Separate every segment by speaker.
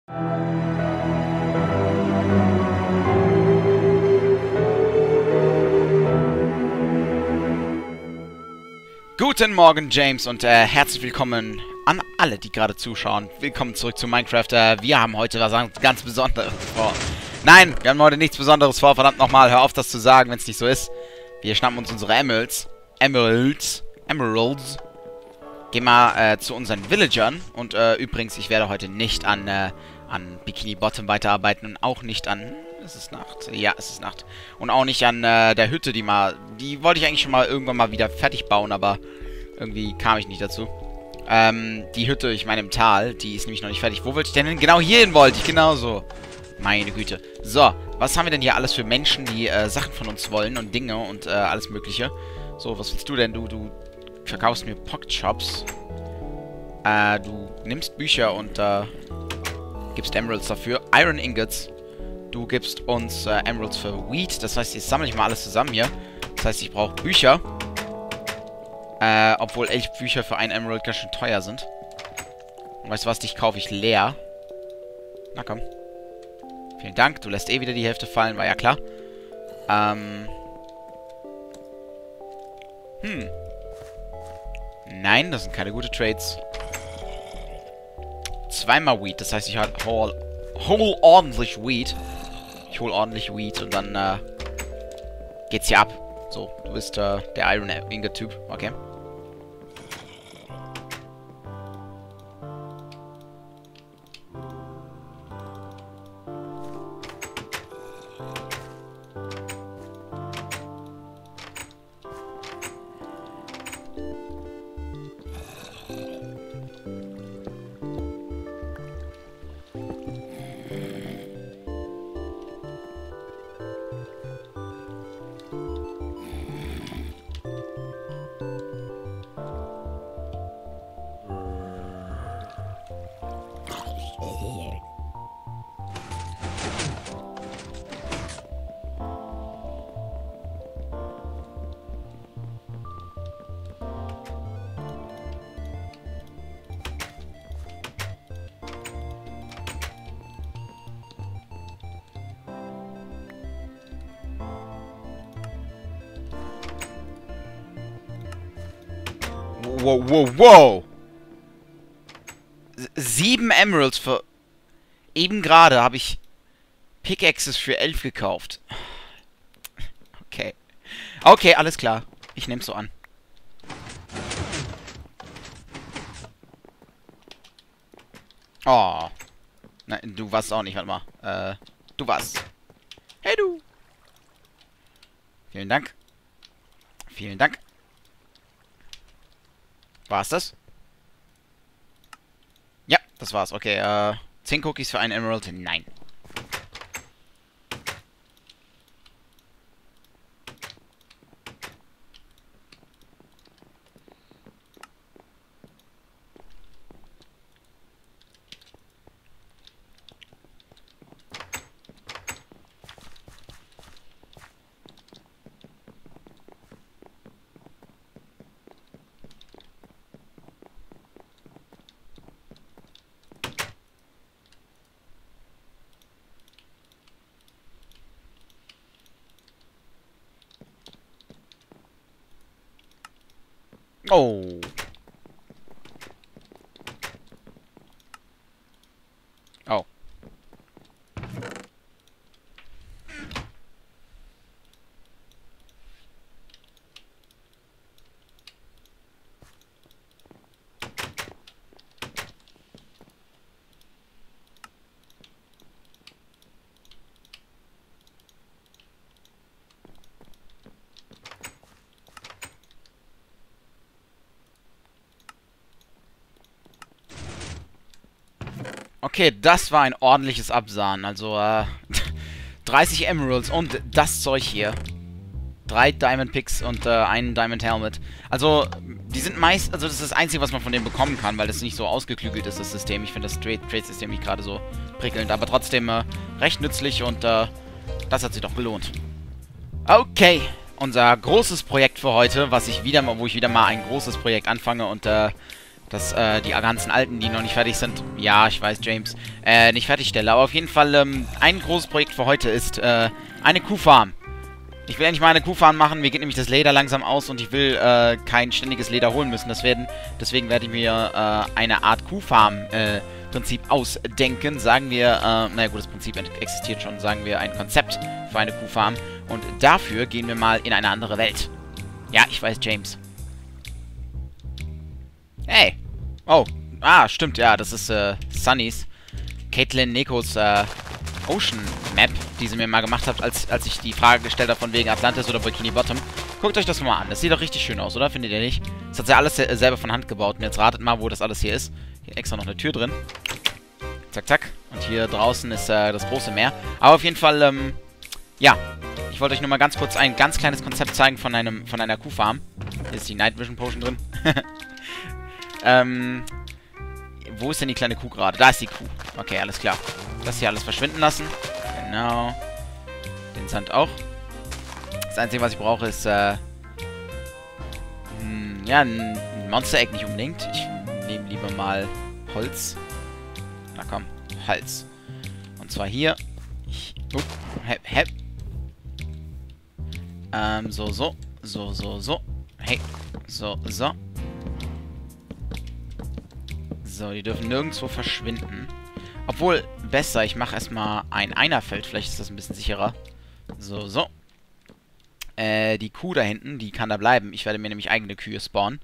Speaker 1: Guten Morgen, James, und herzlich willkommen an alle, die gerade zuschauen. Willkommen zurück zu Minecraft. Wir haben heute was ganz Besonderes vor. Nein, wir haben heute nichts Besonderes vor. Verdammt nochmal, hör auf, das zu sagen, wenn es nicht so ist. Wir schnappen uns unsere Emeralds. Gehen mal zu unseren Villagern. Und übrigens, ich werde heute nicht an Bikini Bottom weiterarbeiten und auch nicht an... Es ist Nacht. Ja, es ist Nacht. Und auch nicht an der Hütte, die wollte ich eigentlich schon mal irgendwann mal wieder fertig bauen, aber irgendwie kam ich nicht dazu. Die Hütte, ich meine im Tal, die ist nämlich noch nicht fertig. Wo wollte ich denn hin? Genau hierhin wollte ich, genauso. Meine Güte. So, was haben wir denn hier alles für Menschen, die Sachen von uns wollen und Dinge und alles mögliche. So, was willst du denn? Du verkaufst mir Pocket-Shops. Du nimmst Bücher und gibst Emeralds dafür. Iron Ingots. Du gibst uns Emeralds für Wheat. Das heißt, jetzt sammle ich mal alles zusammen hier. Das heißt, ich brauche Bücher. Obwohl 11 Bücher für ein Emerald ganz schön teuer sind. Und weißt du was? Dich kaufe ich leer. Na komm. Vielen Dank. Du lässt eh wieder die Hälfte fallen. War ja klar. Nein, das sind keine guten Trades. Zweimal Wheat. Das heißt, ich hol ordentlich Wheat. Ich hole ordentlich Wheat und dann geht's hier ab. So, du bist der Iron Ingot Typ. Okay. Wow, wow, wow! 7 Emeralds für... Eben gerade habe ich Pickaxes für 11 gekauft. Okay. Okay, alles klar. Ich nehm's so an. Oh. Nein, du warst auch nicht, warte mal. Du warst. Hey, du! Vielen Dank. Vielen Dank. War's das? Ja, das war's. Okay, 10 Cookies für einen Emerald? Nein. Oh. Oh. Okay, das war ein ordentliches Absahen. Also, 30 Emeralds und das Zeug hier. 3 Diamond Picks und einen Diamond Helmet. Also, die sind meist... Also, das ist das Einzige, was man von denen bekommen kann, weil das nicht so ausgeklügelt ist, das System. Ich finde das Trade-System nicht gerade so prickelnd, aber trotzdem recht nützlich und das hat sich doch gelohnt. Okay, unser großes Projekt für heute, wo ich wieder mal ein großes Projekt anfange und die ganzen alten, die noch nicht fertig sind, ja, ich weiß, James, nicht fertigstelle. Aber auf jeden Fall, ein großes Projekt für heute ist, eine Kuhfarm. Ich will endlich mal eine Kuhfarm machen. Mir geht nämlich das Leder langsam aus und ich will kein ständiges Leder holen müssen. Deswegen werde ich mir eine Art Kuhfarm-Prinzip ausdenken. Sagen wir, naja gut, das Prinzip existiert schon. Sagen wir ein Konzept für eine Kuhfarm. Und dafür gehen wir mal in eine andere Welt. Ja, ich weiß, James. Hey. Oh. Ah, stimmt, ja, das ist Sunnys. Caitlin Nekos Ocean Map, die sie mir mal gemacht hat, als ich die Frage gestellt habe von wegen Atlantis oder Bikini Bottom. Guckt euch das mal an. Das sieht doch richtig schön aus, oder? Findet ihr nicht? Das hat sie alles selber von Hand gebaut. Und jetzt ratet mal, wo das alles hier ist. Hier extra noch eine Tür drin. Zack, zack. Und hier draußen ist das große Meer. Aber auf jeden Fall, ja. Ich wollte euch nur mal ganz kurz ein ganz kleines Konzept zeigen von einer Kuhfarm. Hier ist die Night Vision Potion drin. Wo ist denn die kleine Kuh gerade? Da ist die Kuh. Okay, alles klar. Das hier alles verschwinden lassen. Genau. Den Sand auch. Das Einzige, was ich brauche, ist, ja, ein Monster-Egg nicht unbedingt. Ich nehme lieber mal Holz. Na komm, Holz. Und zwar hier. So. Hey, so. So, die dürfen nirgendwo verschwinden. Obwohl, besser, ich mache erstmal ein Einerfeld. Vielleicht ist das ein bisschen sicherer. So. Die Kuh da hinten, die kann da bleiben. Ich werde mir nämlich eigene Kühe spawnen.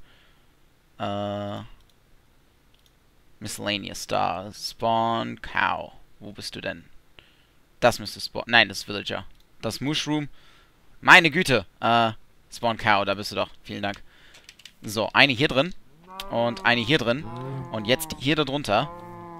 Speaker 1: Miscellaneous da. Spawn Cow. Wo bist du denn? Das müsste spawnen. Nein, das ist Villager. Das Mushroom. Meine Güte. Spawn Cow, da bist du doch. Vielen Dank. So, eine hier drin. Und eine hier drin. Und jetzt hier darunter.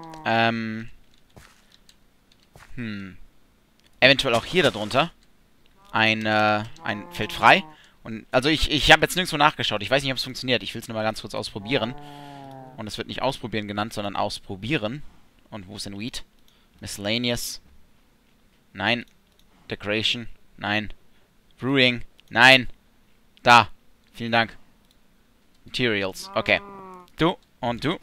Speaker 1: Eventuell auch hier darunter. Ein Feld frei. Und, also ich habe jetzt nirgendwo nachgeschaut. Ich weiß nicht, ob es funktioniert. Ich will es nur mal ganz kurz ausprobieren. Und es wird nicht ausprobieren genannt, sondern ausprobieren. Und wo ist denn Wheat? Miscellaneous. Nein. Decoration. Nein. Brewing. Nein. Da. Vielen Dank. Materials. Okay. Du und du.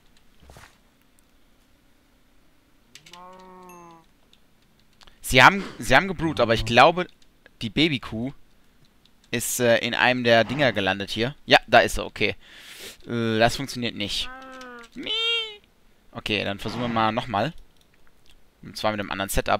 Speaker 1: Sie haben gebrüht, aber ich glaube, die Babykuh ist in einem der Dinger gelandet hier. Ja, da ist sie, okay. Das funktioniert nicht. Okay, dann versuchen wir mal nochmal. Und zwar mit einem anderen Setup.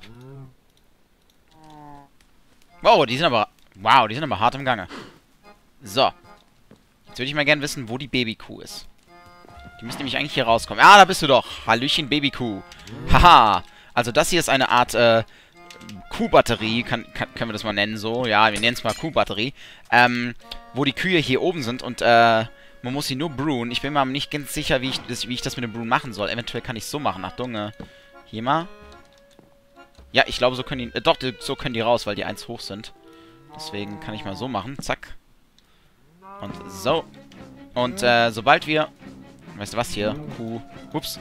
Speaker 1: Wow, die sind aber hart im Gange. So. Jetzt würde ich mal gerne wissen, wo die Babykuh ist. Die müsste nämlich eigentlich hier rauskommen. Ah, da bist du doch. Hallöchen, Babykuh. Haha. Also das hier ist eine Art, Kuhbatterie. Können wir das mal nennen so. Ja, wir nennen es mal Kuhbatterie. Wo die Kühe hier oben sind und, man muss sie nur brewen. Ich bin mir aber nicht ganz sicher, wie ich das mit dem Brewen machen soll. Eventuell kann ich es so machen. Achtung, hier mal. Ja, ich glaube, so können die, doch, so können die raus, weil die 1 hoch sind. Deswegen kann ich mal so machen. Zack. Und so. Und, sobald wir... Weißt du was hier? Kuh. Ups.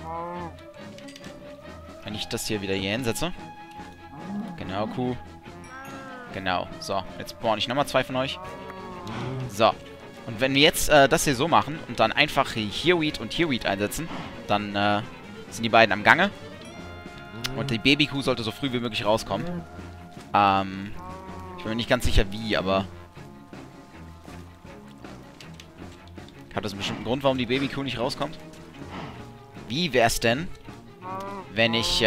Speaker 1: Wenn ich das hier wieder hier hinsetze. Genau, Kuh. Genau. So, jetzt spawn ich nochmal 2 von euch. So. Und wenn wir jetzt das hier so machen und dann einfach hier Wheat und hier Wheat einsetzen, dann sind die beiden am Gange. Und die Babykuh sollte so früh wie möglich rauskommen. Ich bin mir nicht ganz sicher wie, aber... Hat das einen bestimmten Grund, warum die Babykuh nicht rauskommt? Wie wär's denn, wenn ich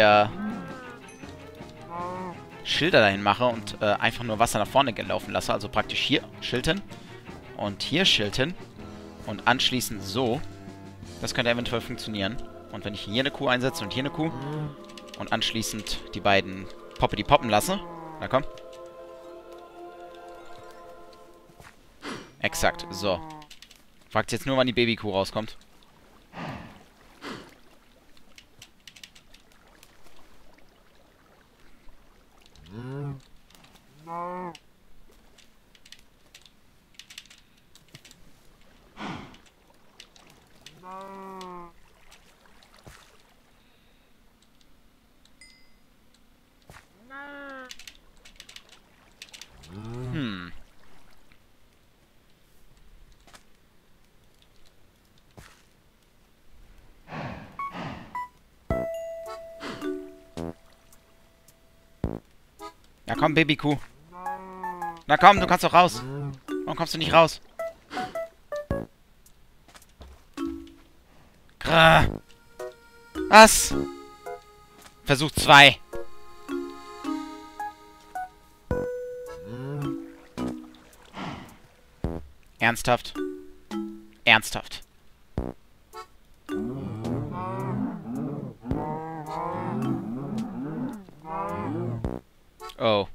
Speaker 1: Schilder dahin mache und einfach nur Wasser nach vorne laufen lasse? Also praktisch hier Schild hin und hier Schild hin und anschließend so. Das könnte eventuell funktionieren. Und wenn ich hier eine Kuh einsetze und hier eine Kuh und anschließend die beiden Poppity poppen lasse. Na komm. Exakt, so. Fragt jetzt nur, wann die Babykuh rauskommt. Ja, komm, Babykuh. Na komm, du kannst doch raus. Warum kommst du nicht raus? Grrr. Was? Versuch 2. Ernsthaft? Ernsthaft. Oh.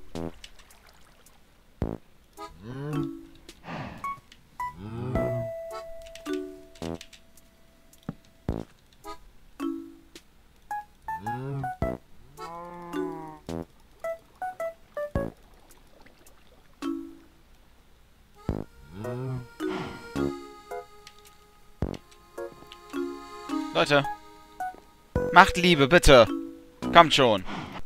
Speaker 1: Leute. Macht Liebe, bitte. Kommt schon.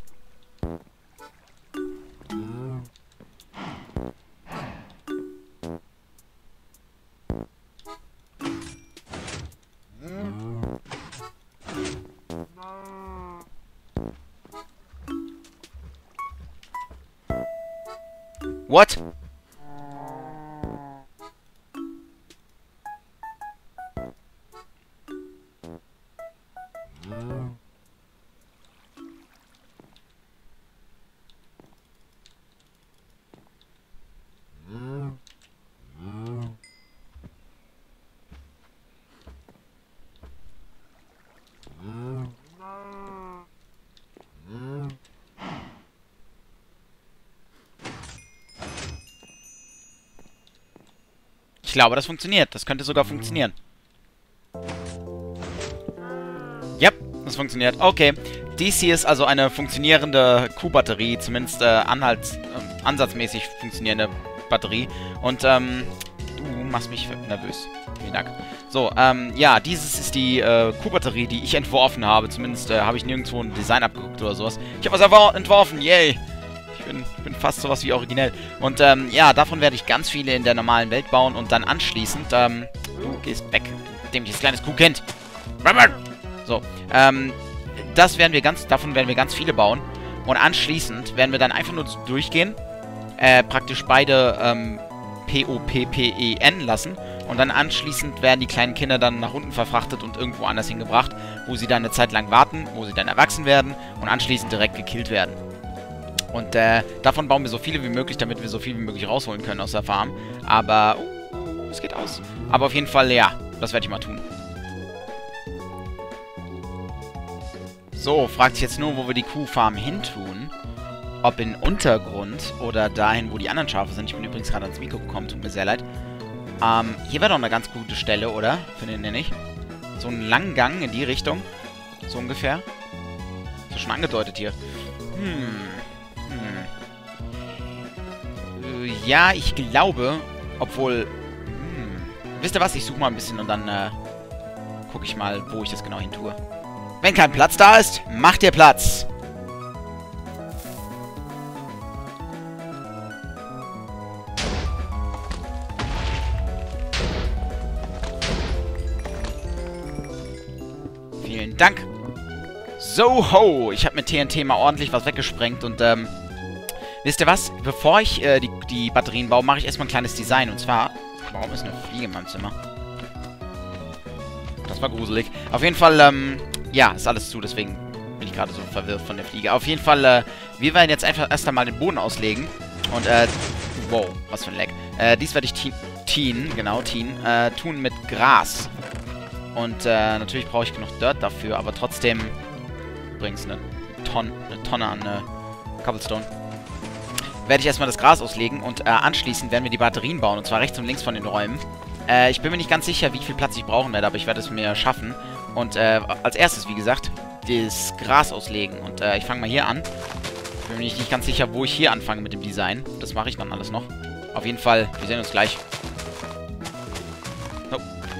Speaker 1: What? Ich glaube, das funktioniert. Das könnte sogar funktionieren. Ja, das funktioniert. Okay. Dies hier ist also eine funktionierende Kuhbatterie. Zumindest ansatzmäßig funktionierende Batterie. Und, du machst mich nervös. Vielen Dank. So, ja, dieses ist die Kuhbatterie, die ich entworfen habe. Zumindest habe ich nirgendwo ein Design abgeguckt oder sowas. Ich habe was entworfen. Yay! Ich bin fast sowas wie originell. Und, ja, davon werde ich ganz viele in der normalen Welt bauen. Und dann anschließend, du gehst weg, dämliches kleines Kuhkind. So, davon werden wir ganz viele bauen. Und anschließend werden wir dann einfach nur durchgehen. Praktisch beide, P-O-P-P-E-N lassen. Und dann anschließend werden die kleinen Kinder dann nach unten verfrachtet und irgendwo anders hingebracht, wo sie dann eine Zeit lang warten, wo sie dann erwachsen werden und anschließend direkt gekillt werden. Und davon bauen wir so viele wie möglich, damit wir so viel wie möglich rausholen können aus der Farm. Aber, es geht aus. Aber auf jeden Fall, ja, das werde ich mal tun. So, fragt sich jetzt nur, wo wir die Kuhfarm hintun. Ob in Untergrund oder dahin, wo die anderen Schafe sind. Ich bin übrigens gerade ans Mikro gekommen, tut mir sehr leid. Hier wäre doch eine ganz gute Stelle, oder? Findet ihr nicht? So einen langen Gang in die Richtung. So ungefähr. Ist ja schon angedeutet hier. Ja, ich glaube, obwohl... Wisst ihr was? Ich suche mal ein bisschen und dann gucke ich mal, wo ich das genau hin tue. Wenn kein Platz da ist, macht ihr Platz! Vielen Dank! So ho! Ich habe mit TNT mal ordentlich was weggesprengt und wisst ihr was? Bevor ich die Batterien baue, mache ich erstmal ein kleines Design. Und zwar... Warum ist eine Fliege in meinem Zimmer? Das war gruselig. Auf jeden Fall, ja, ist alles zu, deswegen bin ich gerade so verwirrt von der Fliege. Auf jeden Fall, wir werden jetzt einfach erst einmal den Boden auslegen. Und, wow, was für ein Leck. Dies werde ich tun mit Gras. Und, natürlich brauche ich genug Dirt dafür, aber trotzdem... Übrigens eine Tonne an Cobblestone. Werde ich erstmal das Gras auslegen und anschließend werden wir die Batterien bauen, und zwar rechts und links von den Räumen. Ich bin mir nicht ganz sicher, wie viel Platz ich brauchen werde, aber ich werde es mir schaffen. Und als erstes, wie gesagt, das Gras auslegen. Und ich fange mal hier an. Ich bin mir nicht ganz sicher, wo ich hier anfange mit dem Design. Das mache ich dann alles noch. Auf jeden Fall, wir sehen uns gleich. Oh.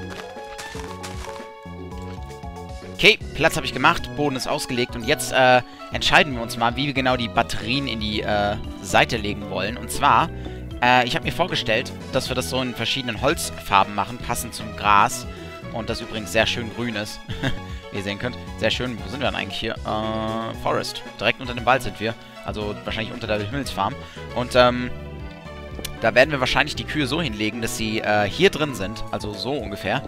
Speaker 1: Okay, Platz habe ich gemacht, Boden ist ausgelegt und jetzt entscheiden wir uns mal, wie wir genau die Batterien in die Seite legen wollen. Und zwar, ich habe mir vorgestellt, dass wir das so in verschiedenen Holzfarben machen, passend zum Gras. Und das übrigens sehr schön grün ist. wie ihr sehen könnt. Sehr schön. Wo sind wir dann eigentlich hier? Forest. Direkt unter dem Wald sind wir. Also wahrscheinlich unter der Himmelsfarm. Und, da werden wir wahrscheinlich die Kühe so hinlegen, dass sie, hier drin sind. Also so ungefähr.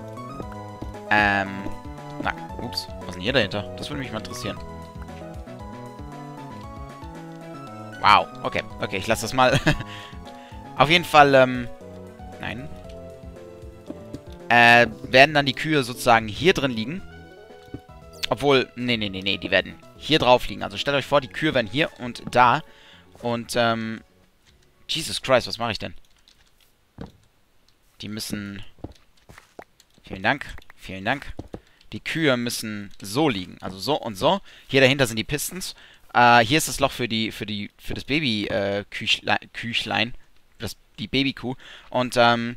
Speaker 1: Na, ups. Was ist denn hier dahinter? Das würde mich mal interessieren. Wow. Okay. Okay, ich lasse das mal. Auf jeden Fall, nein. Werden dann die Kühe sozusagen hier drin liegen. Obwohl, nee, die werden hier drauf liegen. Also stellt euch vor, die Kühe werden hier und da. Und, Jesus Christ, was mache ich denn? Die müssen... Vielen Dank, vielen Dank. Die Kühe müssen so liegen. Also so und so. Hier dahinter sind die Pistons. Hier ist das Loch für das Baby, Küchlein. Die Babykuh. Und,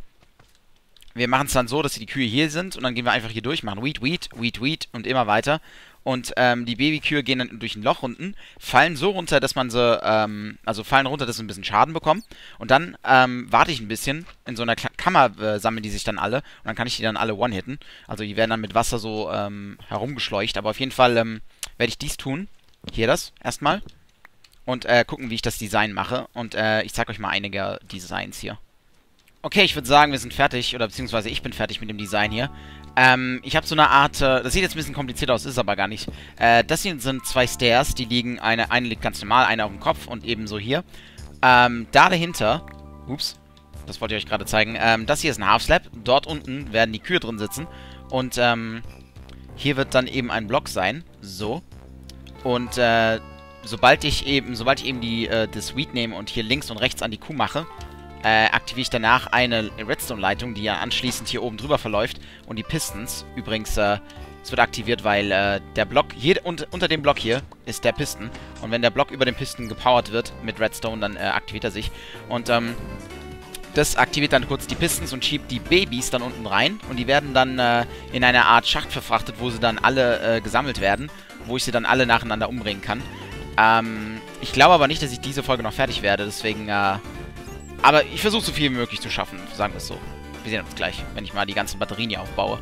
Speaker 1: wir machen es dann so, dass die Kühe hier sind und dann gehen wir einfach hier durch, machen Weed und immer weiter. Und die Babykühe gehen dann durch ein Loch unten, fallen so runter, dass man sie, fallen runter, dass sie ein bisschen Schaden bekommen. Und dann warte ich ein bisschen, in so einer Kammer sammeln die sich dann alle und dann kann ich die dann alle one-hitten. Also die werden dann mit Wasser so herumgeschleucht, aber auf jeden Fall werde ich dies tun. Hier das, erstmal. Und gucken, wie ich das Design mache. Und ich zeige euch mal einige Designs hier. Okay, ich würde sagen, wir sind fertig, oder beziehungsweise ich bin fertig mit dem Design hier. Ich habe so eine Art, das sieht jetzt ein bisschen kompliziert aus, ist aber gar nicht. Das hier sind zwei Stairs, die liegen, eine liegt ganz normal, eine auf dem Kopf und ebenso hier. Da dahinter, ups, das wollte ich euch gerade zeigen, das hier ist ein Half-Slab, dort unten werden die Kühe drin sitzen und hier wird dann eben ein Block sein, so. Und sobald ich eben das Weed nehme und hier links und rechts an die Kuh mache, aktiviere ich danach eine Redstone-Leitung, die ja anschließend hier oben drüber verläuft. Und die Pistons, übrigens, es wird aktiviert, weil der Block, hier unter dem Block hier ist der Piston. Und wenn der Block über den Piston gepowert wird mit Redstone, dann aktiviert er sich. Und das aktiviert dann kurz die Pistons und schiebt die Babys dann unten rein. Und die werden dann in eine Art Schacht verfrachtet, wo sie dann alle gesammelt werden. Wo ich sie dann alle nacheinander umbringen kann. Ich glaube aber nicht, dass ich diese Folge noch fertig werde, deswegen, aber ich versuche so viel wie möglich zu schaffen, sagen wir es so. Wir sehen uns gleich, wenn ich mal die ganzen Batterien hier aufbaue.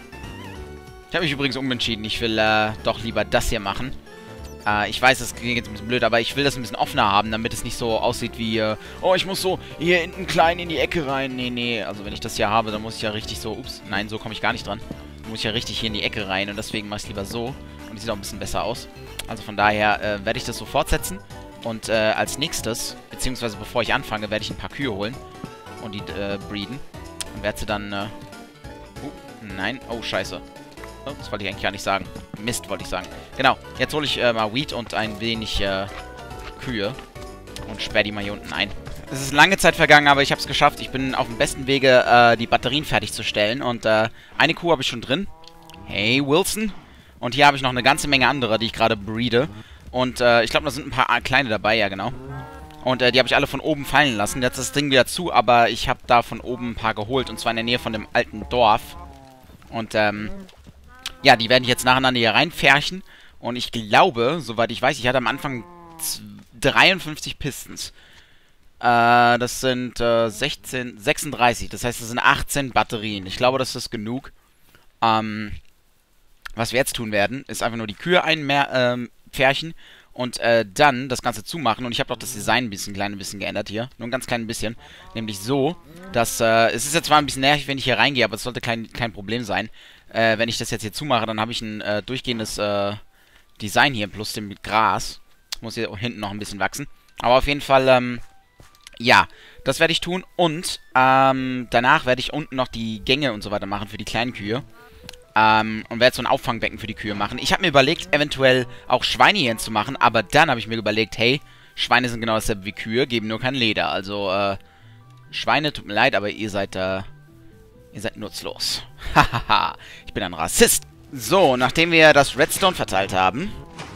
Speaker 1: Ich habe mich übrigens umentschieden. Ich will doch lieber das hier machen. Ich weiß, das klingt jetzt ein bisschen blöd, aber ich will das ein bisschen offener haben, damit es nicht so aussieht wie, oh, ich muss so hier hinten klein in die Ecke rein. Nee, also wenn ich das hier habe, dann muss ich ja richtig so, ups, nein, so komme ich gar nicht dran. Dann muss ich ja richtig hier in die Ecke rein und deswegen mache ich es lieber so. Und die sieht auch ein bisschen besser aus. Also von daher werde ich das so fortsetzen. Und als nächstes, beziehungsweise bevor ich anfange, werde ich ein paar Kühe holen. Und die breeden. Und werde sie dann, nein, oh, scheiße. Oh, das wollte ich eigentlich gar nicht sagen. Mist, wollte ich sagen. Genau, jetzt hole ich mal Weed und ein wenig Kühe. Und sperre die mal hier unten ein. Es ist lange Zeit vergangen, aber ich habe es geschafft. Ich bin auf dem besten Wege, die Batterien fertigzustellen. Und eine Kuh habe ich schon drin. Hey, Wilson. Und hier habe ich noch eine ganze Menge andere, die ich gerade breede. Und ich glaube, da sind ein paar kleine dabei, ja genau. Und die habe ich alle von oben fallen lassen. Jetzt ist das Ding wieder zu, aber ich habe da von oben ein paar geholt. Und zwar in der Nähe von dem alten Dorf. Und ja, die werde ich jetzt nacheinander hier reinpferchen. Und ich glaube, soweit ich weiß, ich hatte am Anfang 53 Pistons. Das sind 36. Das heißt, das sind 18 Batterien. Ich glaube, das ist genug. Was wir jetzt tun werden, ist einfach nur die Kühe einpferchen und dann das Ganze zumachen. Und ich habe doch das Design ein klein bisschen geändert hier. Nur ein ganz klein bisschen. Nämlich so, dass, es ist jetzt zwar ein bisschen nervig, wenn ich hier reingehe, aber es sollte kein Problem sein. Wenn ich das jetzt hier zumache, dann habe ich ein durchgehendes Design hier, plus dem Gras. Muss hier hinten noch ein bisschen wachsen. Aber auf jeden Fall, ja, das werde ich tun. Und danach werde ich unten noch die Gänge und so weiter machen für die kleinen Kühe. Und werde so ein Auffangbecken für die Kühe machen. Ich habe mir überlegt, eventuell auch Schweine hier hinzumachen, aber dann habe ich mir überlegt, hey, Schweine sind genau dasselbe wie Kühe, geben nur kein Leder. Also, Schweine, tut mir leid, aber ihr seid nutzlos. Hahaha, ich bin ein Rassist. So, nachdem wir das Redstone verteilt haben,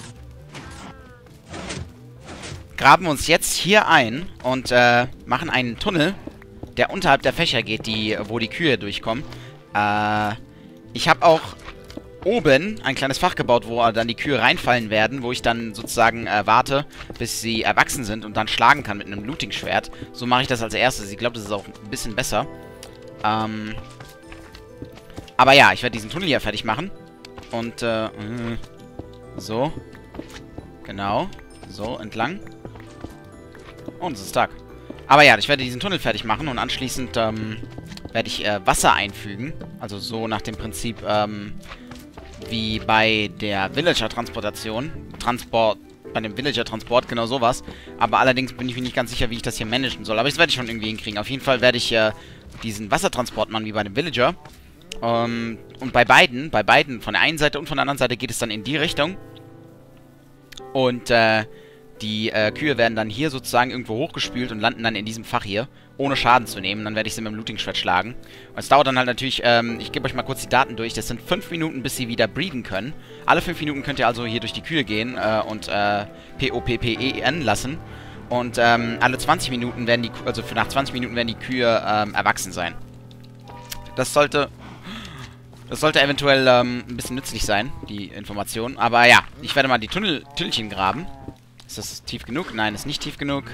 Speaker 1: graben wir uns jetzt hier ein und machen einen Tunnel, der unterhalb der Fächer geht, wo die Kühe durchkommen. Ich habe auch oben ein kleines Fach gebaut, wo dann die Kühe reinfallen werden, wo ich dann sozusagen warte, bis sie erwachsen sind und dann schlagen kann mit einem Looting-Schwert. So mache ich das als erstes. Ich glaube, das ist auch ein bisschen besser. Aber ja, ich werde diesen Tunnel hier fertig machen. Und, so. Genau. So, entlang. Und es ist Tag. Aber ja, ich werde diesen Tunnel fertig machen und anschließend, werde ich, Wasser einfügen. Also so nach dem Prinzip, wie bei der Villager-Transportation. Bei dem Villager-Transport, genau sowas. Aber allerdings bin ich mir nicht ganz sicher, wie ich das hier managen soll. Aber das werde ich schon irgendwie hinkriegen. Auf jeden Fall werde ich diesen Wassertransport machen, wie bei dem Villager. Und bei beiden, von der einen Seite und von der anderen Seite geht es dann in die Richtung. Und, die Kühe werden dann hier sozusagen irgendwo hochgespült und landen dann in diesem Fach hier, ohne Schaden zu nehmen. Dann werde ich sie mit dem Looting-Schwert schlagen. Und es dauert dann halt natürlich, ich gebe euch mal kurz die Daten durch. Das sind 5 Minuten, bis sie wieder breeden können. Alle 5 Minuten könnt ihr also hier durch die Kühe gehen und P-O-P-P-E-N lassen. Und alle 20 Minuten werden die, also nach 20 Minuten werden die Kühe erwachsen sein. Das sollte eventuell ein bisschen nützlich sein, die Information. Aber ja, ich werde mal die Tüllchen graben. Ist das tief genug? Nein, ist nicht tief genug.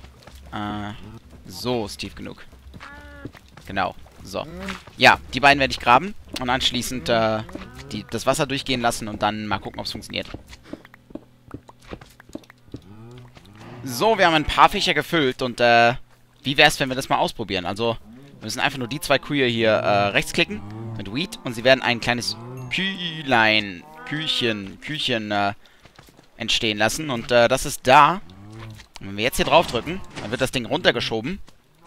Speaker 1: So ist tief genug. Genau. So. Ja, die beiden werde ich graben. Und anschließend das Wasser durchgehen lassen und dann mal gucken, ob es funktioniert. So, wir haben ein paar Fächer gefüllt. Und wie wäre es, wenn wir das mal ausprobieren? Also, wir müssen einfach nur die 2 Kühe hier rechtsklicken. Mit Weed. Und sie werden ein kleines Küchen entstehen lassen. Und das ist da. Und wenn wir jetzt hier drauf drücken, dann wird das Ding runtergeschoben.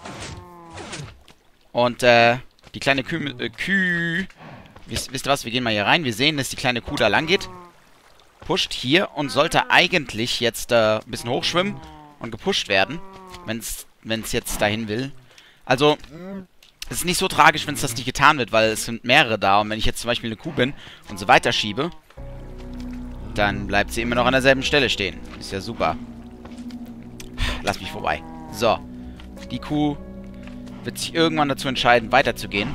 Speaker 1: Und die kleine wisst ihr was, wir gehen mal hier rein. Wir sehen, dass die kleine Kuh da lang geht. Pusht hier und sollte eigentlich jetzt ein bisschen hochschwimmen und gepusht werden. Wenn es jetzt dahin will. Also, es ist nicht so tragisch, wenn es das nicht getan wird, weil es sind mehrere da. Und wenn ich jetzt zum Beispiel eine Kuh bin und so weiterschiebe, dann bleibt sie immer noch an derselben Stelle stehen. Ist ja super. Lass mich vorbei. So. Die Kuh wird sich irgendwann dazu entscheiden, weiterzugehen.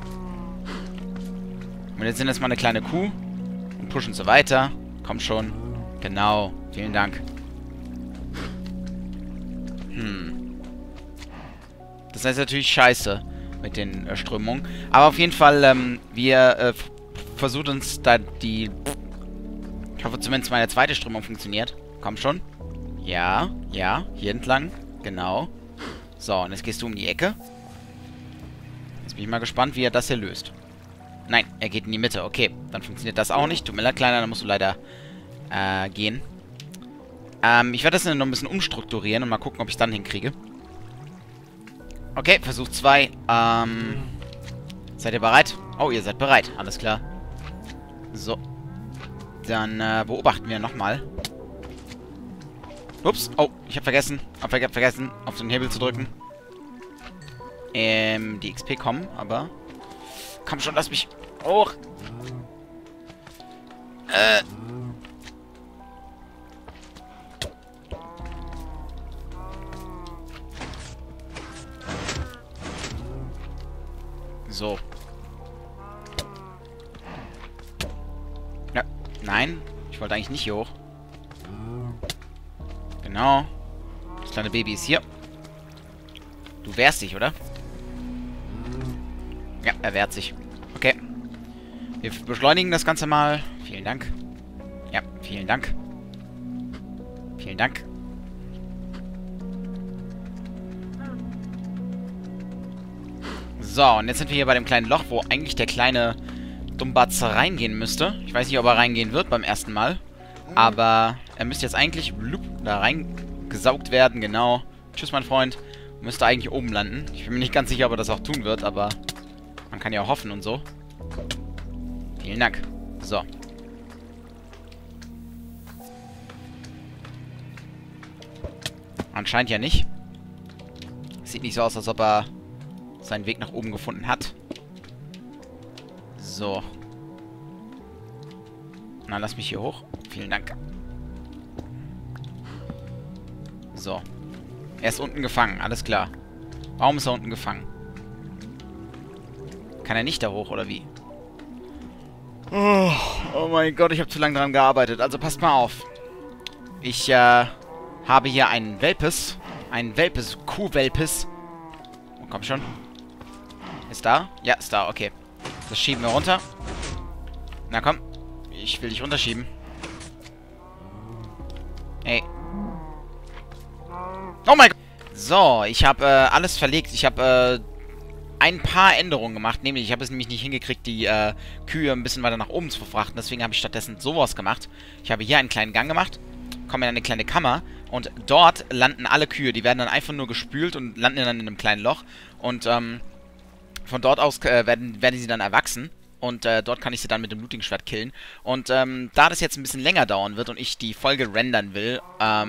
Speaker 1: Und jetzt sind jetzt mal eine kleine Kuh. Und pushen sie weiter. Komm schon. Genau. Vielen Dank. Das heißt natürlich scheiße mit den Strömungen. Aber auf jeden Fall, wir versuchen uns da die... Ich hoffe zumindest meine zweite Strömung funktioniert. Komm schon. Ja, ja, hier entlang. Genau. So, und jetzt gehst du um die Ecke. Jetzt bin ich mal gespannt, wie er das hier löst. Nein, er geht in die Mitte. Okay, dann funktioniert das auch nicht. Tut mir leid, Kleiner, dann musst du leider gehen. Ich werde das noch ein bisschen umstrukturieren und mal gucken, ob ich es dann hinkriege. Okay, Versuch 2. Seid ihr bereit? Oh, ihr seid bereit. Alles klar. So. Dann beobachten wir nochmal. Ups. Oh, ich habe vergessen. Vergessen, auf den Hebel zu drücken. Die XP kommen, aber... Komm schon, lass mich hoch. So. Ja, nein. Ich wollte eigentlich nicht hier hoch. Genau. Das kleine Baby ist hier. Du wehrst dich, oder? Ja, er wehrt sich. Okay. Wir beschleunigen das Ganze mal. Vielen Dank. Ja, vielen Dank. Vielen Dank. So, und jetzt sind wir hier bei dem kleinen Loch, wo eigentlich der kleine Dummbatz reingehen müsste. Ich weiß nicht, ob er reingehen wird beim ersten Mal. Aber er müsste jetzt eigentlich da reingesaugt werden, genau. Tschüss, mein Freund. Müsste eigentlich oben landen. Ich bin mir nicht ganz sicher, ob er das auch tun wird, aber man kann ja hoffen und so. Vielen Dank. So. Anscheinend ja nicht. Sieht nicht so aus, als ob er seinen Weg nach oben gefunden hat. So. Na, lass mich hier hoch. Vielen Dank. So. Er ist unten gefangen, alles klar. Warum ist er unten gefangen? Kann er nicht da hoch, oder wie? Oh mein Gott, ich habe zu lange daran gearbeitet. Also passt mal auf. Ich habe hier einen Welpes. Einen Welpes. Kuhwelpes. Oh, komm schon. Ist da? Ja, ist da, okay. Das schieben wir runter. Na komm. Ich will dich runterschieben. Ey. Oh mein Gott. So, ich habe alles verlegt. Ich habe ein paar Änderungen gemacht. Nämlich, ich habe es nämlich nicht hingekriegt, die Kühe ein bisschen weiter nach oben zu verfrachten. Deswegen habe ich stattdessen sowas gemacht. Ich habe hier einen kleinen Gang gemacht. Komme in eine kleine Kammer. Und dort landen alle Kühe. Die werden dann einfach nur gespült und landen dann in einem kleinen Loch. Und von dort aus werden sie dann erwachsen. Und dort kann ich sie dann mit dem Looting-Schwert killen. Und da das jetzt ein bisschen länger dauern wird und ich die Folge rendern will,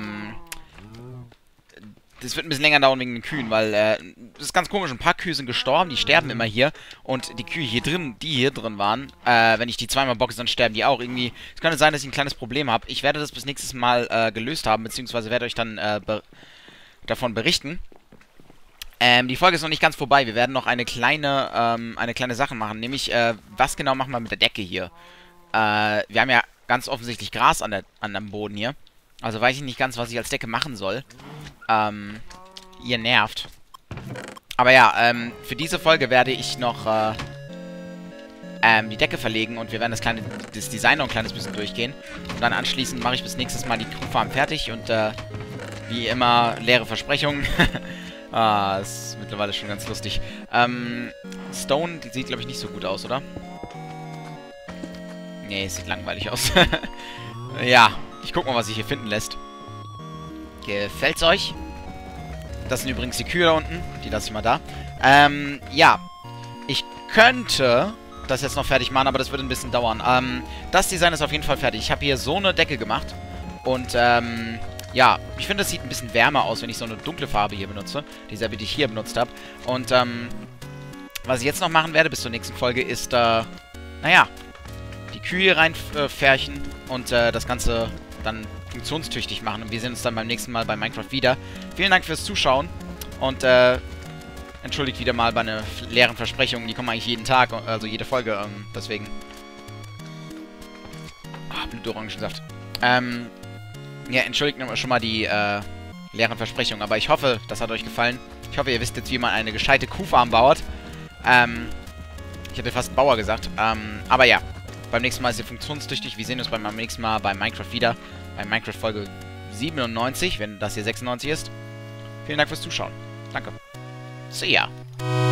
Speaker 1: das wird ein bisschen länger dauern wegen den Kühen, weil das ist ganz komisch. Ein paar Kühe sind gestorben, die sterben immer hier. Und die Kühe hier drin, die hier drin waren, wenn ich die zweimal boxe, dann sterben die auch. Irgendwie, es könnte sein, dass ich ein kleines Problem habe. Ich werde das bis nächstes Mal gelöst haben, beziehungsweise werde euch dann davon berichten. Die Folge ist noch nicht ganz vorbei. Wir werden noch eine kleine Sache machen. Nämlich, was genau machen wir mit der Decke hier? Wir haben ja ganz offensichtlich Gras an dem Boden hier. Also weiß ich nicht ganz, was ich als Decke machen soll. Ihr nervt. Aber ja, für diese Folge werde ich noch die Decke verlegen und wir werden das Design noch ein kleines bisschen durchgehen. Und dann anschließend mache ich bis nächstes Mal die Crewfarm fertig und wie immer leere Versprechungen. Das ist mittlerweile schon ganz lustig. Stone, die sieht, glaube ich, nicht so gut aus, oder? Nee, es sieht langweilig aus. Ja, ich guck mal, was sich hier finden lässt. Gefällt's euch? Das sind übrigens die Kühe da unten. Die lasse ich mal da. Ja. Ich könnte das jetzt noch fertig machen, aber das würde ein bisschen dauern. Das Design ist auf jeden Fall fertig. Ich habe hier so eine Decke gemacht. Und, ja, ich finde, das sieht ein bisschen wärmer aus, wenn ich so eine dunkle Farbe hier benutze. Dieselbe, die ich hier benutzt habe. Und, was ich jetzt noch machen werde bis zur nächsten Folge ist, naja, die Kühe reinfärchen und das Ganze dann funktionstüchtig machen. Und wir sehen uns dann beim nächsten Mal bei Minecraft wieder. Vielen Dank fürs Zuschauen und entschuldigt wieder mal bei einer leeren Versprechung. Die kommen eigentlich jeden Tag, also jede Folge, deswegen. Blutorangensaft. Ja, entschuldigt schon mal die leeren Versprechungen, aber ich hoffe, das hat euch gefallen. Ich hoffe, ihr wisst jetzt, wie man eine gescheite Kuhfarm baut. Ich habe fast Bauer gesagt. Aber ja, beim nächsten Mal ist sie funktionstüchtig. Wir sehen uns beim nächsten Mal bei Minecraft wieder. Bei Minecraft Folge 97, wenn das hier 96 ist. Vielen Dank fürs Zuschauen. Danke. See ya.